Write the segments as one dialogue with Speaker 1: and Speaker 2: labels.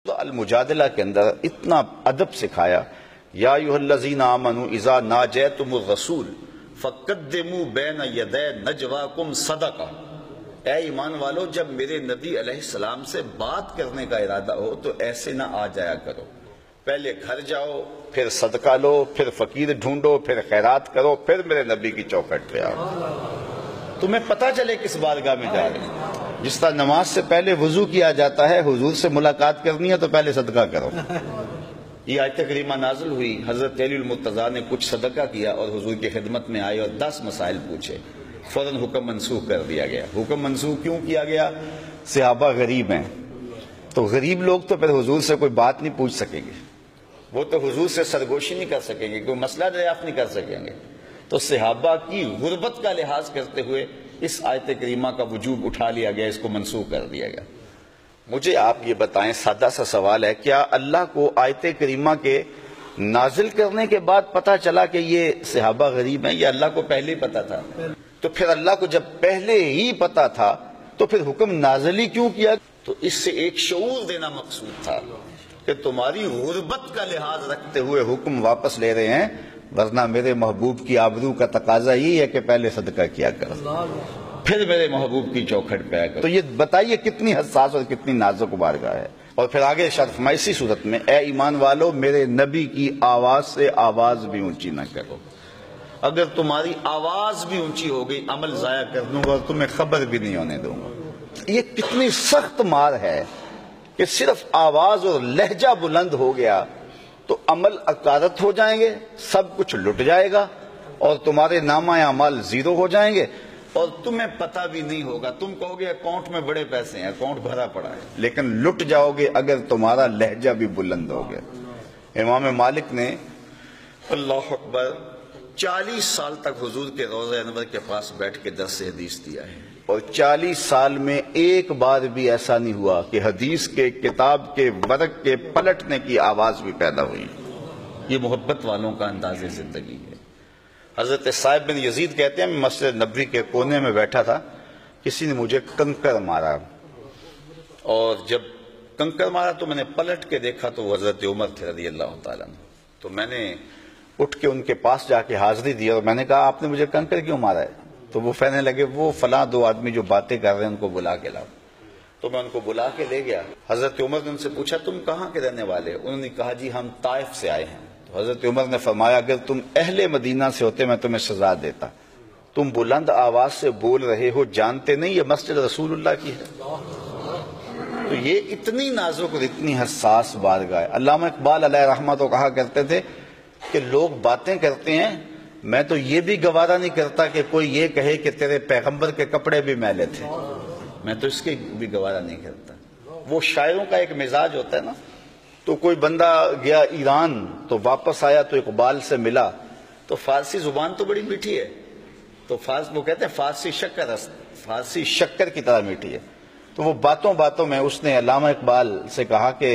Speaker 1: المجادلہ کے اندر اتنا ادب سکھایا، یا ایھا الذین آمنوا اذا ناجیتم الرسول فقدموا بین یدی نجواکم صدقہ، اے ایمان والو جب میرے نبی علیہ السلام سے بات کرنے کا ارادہ ہو تو ایسے نہ آ جایا کرو، پہلے گھر جاؤ، پھر صدقہ لو، پھر فقیر ڈھونڈو، پھر خیرات کرو، پھر میرے نبی کی چوکھٹ پہ آؤ، تمہیں پتہ چلے کس بارگاہ میں جا رہے ہیں۔ جس طرح نماز سے پہلے وضو کیا جاتا ہے، حضور سے ملاقات کرنی ہے تو پہلے صدقہ کرو۔ یہ آیت کریمہ نازل ہوئی، حضرت علی المرتضیٰ نے کچھ صدقہ کیا اور حضور کی خدمت میں آئے اور 10 مسائل پوچھے، فوراً حکم منسوخ کر دیا گیا۔ حکم منسوخ کیوں کیا گیا؟ صحابہ غریب ہیں، تو غریب لوگ تو پھر حضور سے کوئی بات نہیں پوچھ سکیں گے، وہ تو حضور سے سرگوشی نہیں کر سکیں گے، کوئی مسئلہ دریافت نہیں کر سکیں گے، تو صحابہ کی غربت کا لحاظ کرتے ہوئے اس آیت کریمہ کا وجوب اٹھا لیا گیا، اس کو منسوخ کر دیا گیا۔ مجھے آپ یہ بتائیں، سادہ سا سوال ہے، کیا اللہ کو آیت کریمہ کے نازل کرنے کے بعد پتہ چلا کہ یہ صحابہ غریب ہیں، یا اللہ کو پہلے ہی پتہ تھا؟ تو پھر اللہ کو جب پہلے ہی پتہ تھا تو پھر حکم نازل ہی کیوں کیا؟ تو اس سے ایک شعور دینا مقصود تھا کہ تمہاری غربت کا لحاظ رکھتے ہوئے حکم واپس لے رہے ہیں، ورنہ میرے محبوب کی آبرو کا تقاضا یہی ہے کہ پہلے صدقہ کیا کرو، پھر میرے محبوب کی چوکھٹ پہ آیا کرو۔ تو یہ بتائیے کتنی حساس اور کتنی نازک بارگاہ ہے۔ اور پھر آگے ارشاد فرمایا اسی صورت میں، اے ایمان والو میرے نبی کی آواز سے آواز بھی اونچی نہ کرو، اگر تمہاری آواز بھی اونچی ہو گئی عمل ضائع کر دوں گا اور تمہیں خبر بھی نہیں ہونے دوں گا۔ یہ کتنی سخت مار ہے کہ صرف آواز اور لہجہ بلند ہو گیا تو عمل اکارت ہو جائیں گے، سب کچھ لٹ جائے گا اور تمہارے نامہ اعمال زیرو ہو جائیں گے اور تمہیں پتہ بھی نہیں ہوگا۔ تم کہو گے اکاؤنٹ میں بڑے پیسے ہیں، اکاؤنٹ بھرا پڑا ہے، لیکن لٹ جاؤ گے اگر تمہارا لہجہ بھی بلند ہو گیا۔ امام مالک نے اللہ اکبر 40 سال تک حضور کے روضہ انور کے پاس بیٹھ کے درس حدیث دیا ہے، اور 40 سال میں ایک بار بھی ایسا نہیں ہوا کہ حدیث کے کتاب کے ورق کے پلٹنے کی آواز بھی پیدا ہوئی۔ یہ محبت والوں کا انداز زندگی ہے۔ حضرت صاحب بن یزید کہتے ہیں، میں مسجد نبوی کے کونے میں بیٹھا تھا، کسی نے مجھے کنکر مارا، اور جب کنکر مارا تو میں نے پلٹ کے دیکھا تو حضرت عمر تھے رضی اللہ تعالیٰ عنہ، تو میں نے اٹھ کے ان کے پاس جا کے حاضری دی اور میں نے کہا آپ نے مجھے کنکر کیوں مارا ہے؟ تو وہ کہنے لگے وہ فلاں 2 آدمی جو باتیں کر رہے ہیں ان کو بلا کے لاؤ۔ تو میں ان کو بلا کے لے گیا۔ حضرت عمر نے ان سے پوچھا تم کہاں کے رہنے والے؟ انہوں نے کہا جی ہم طائف سے آئے ہیں۔ تو حضرت عمر نے فرمایا اگر تم اہل مدینہ سے ہوتے میں تمہیں سزا دیتا، تم بلند آواز سے بول رہے ہو، جانتے نہیں یہ مسجد رسول اللہ کی ہے؟ تو یہ اتنی نازک اور اتنی حساس بارگاہ ہے۔ علامہ اقبال علیہ رحمہ تو کہا کرتے تھے کہ لوگ باتیں کرتے ہیں، میں تو یہ بھی گوارا نہیں کرتا کہ کوئی یہ کہے کہ تیرے پیغمبر کے کپڑے بھی میلے تھے، میں تو اس کے بھی گوارا نہیں کرتا۔ وہ شاعروں کا ایک مزاج ہوتا ہے نا، تو کوئی بندہ گیا ایران تو واپس آیا تو اقبال سے ملا، تو فارسی زبان تو بڑی میٹھی ہے، تو وہ کہتے ہیں فارسی شکر کی طرح میٹھی ہے، تو وہ باتوں باتوں میں اس نے علامہ اقبال سے کہا کہ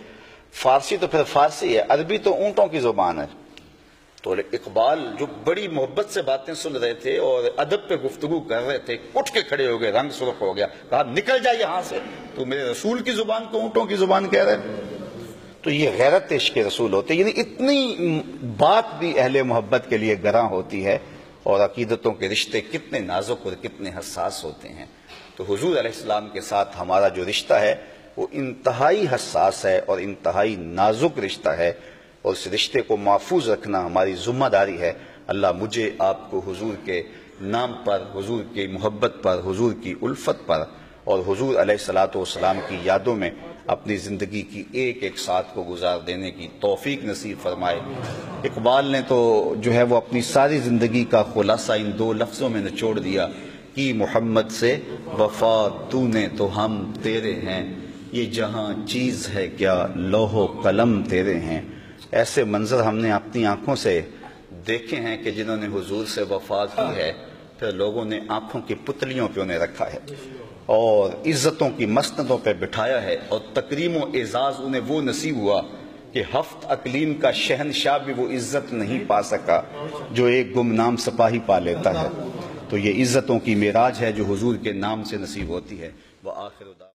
Speaker 1: فارسی تو پھر فارسی ہے، عربی تو اونٹوں کی زبان ہے۔ تو اقبال جو بڑی محبت سے باتیں سن رہے تھے اور ادب پہ گفتگو کر رہے تھے، اٹھ کے کھڑے ہو گئے، رنگ سرخ ہو گیا، کہا نکل جا یہاں سے، تو میرے رسول کی زبان کو اونٹوں کی زبان کہہ رہے۔ تو یہ غیرت عشق رسول ہوتے، یعنی اتنی بات بھی اہل محبت کے لیے گراں ہوتی ہے، اور عقیدتوں کے رشتے کتنے نازک اور کتنے حساس ہوتے ہیں۔ تو حضور علیہ السلام کے ساتھ ہمارا جو رشتہ ہے وہ انتہائی حساس ہے اور انتہائی نازک رشتہ ہے، اور اس رشتے کو محفوظ رکھنا ہماری ذمہ داری ہے۔ اللہ مجھے آپ کو حضور کے نام پر، حضور کی محبت پر، حضور کی الفت پر اور حضور علیہ الصلوۃ والسلام کی یادوں میں اپنی زندگی کی ایک ایک ساتھ کو گزار دینے کی توفیق نصیب فرمائے۔ اقبال نے تو جو ہے وہ اپنی ساری زندگی کا خلاصہ ان 2 لفظوں میں نچوڑ دیا کہ محمد سے وفا تو نے تو ہم تیرے ہیں، یہ جہاں چیز ہے کیا لوح و قلم تیرے ہیں۔ ایسے منظر ہم نے اپنی آنکھوں سے دیکھے ہیں کہ جنہوں نے حضور سے وفا کی ہے، پھر لوگوں نے آنکھوں کی پتلیوں پہ انہیں رکھا ہے اور عزتوں کی مسندوں پہ بٹھایا ہے، اور تکریم و اعزاز انہیں وہ نصیب ہوا کہ 7 اقلیم کا شہنشاہ بھی وہ عزت نہیں پا سکا جو ایک گمنام سپاہی پا لیتا ہے۔ تو یہ عزتوں کی معراج ہے جو حضور کے نام سے نصیب ہوتی ہے۔ وآخر